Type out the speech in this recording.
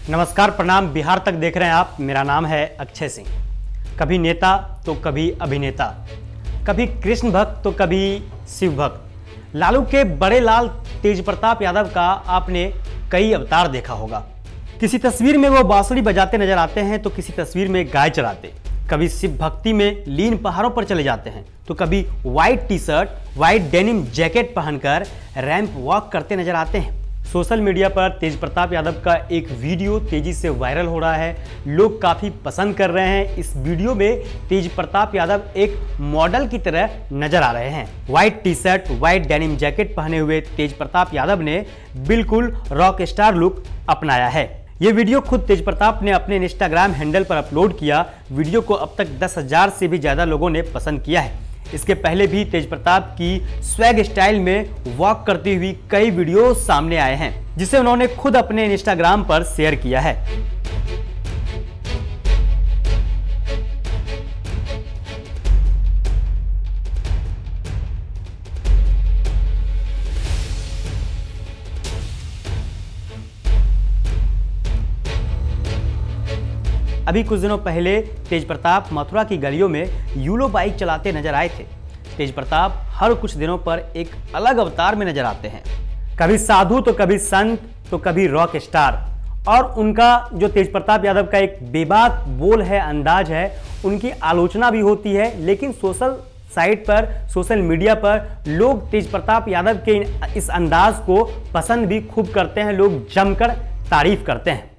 नमस्कार, प्रणाम। बिहार तक देख रहे हैं आप। मेरा नाम है अक्षय सिंह। कभी नेता तो कभी अभिनेता, कभी कृष्ण भक्त तो कभी शिव भक्त। लालू के बड़े लाल तेज प्रताप यादव का आपने कई अवतार देखा होगा। किसी तस्वीर में वो बांसुरी बजाते नजर आते हैं तो किसी तस्वीर में गाय चराते। कभी शिव भक्ति में लीन पहाड़ों पर चले जाते हैं तो कभी white T shirt, white denim jacket पहनकर रैंप वॉक करते नजर आते हैं। सोशल मीडिया पर तेज प्रताप यादव का एक वीडियो तेजी से वायरल हो रहा है। लोग काफ़ी पसंद कर रहे हैं। इस वीडियो में तेज प्रताप यादव एक मॉडल की तरह नजर आ रहे हैं। White T shirt, white denim jacket पहने हुए तेज प्रताप यादव ने बिल्कुल रॉक स्टार लुक अपनाया है। ये वीडियो खुद तेज प्रताप ने अपने इंस्टाग्राम हैंडल पर अपलोड किया। वीडियो को अब तक 10,000 से भी ज़्यादा लोगों ने पसंद किया है। इसके पहले भी तेज प्रताप की स्वैग स्टाइल में वॉक करती हुई कई वीडियो सामने आए हैं, जिसे उन्होंने खुद अपने इंस्टाग्राम पर शेयर किया है। अभी कुछ दिनों पहले तेज प्रताप मथुरा की गलियों में यूलो बाइक चलाते नजर आए थे। तेज प्रताप हर कुछ दिनों पर एक अलग अवतार में नजर आते हैं। कभी साधु तो कभी संत तो कभी रॉक स्टार। और उनका जो तेज प्रताप यादव का एक बेबाक बोल है, अंदाज है, उनकी आलोचना भी होती है। लेकिन सोशल साइट पर, सोशल मीडिया पर लोग तेज प्रताप यादव के इस अंदाज को पसंद भी खूब करते हैं। लोग जमकर तारीफ करते हैं।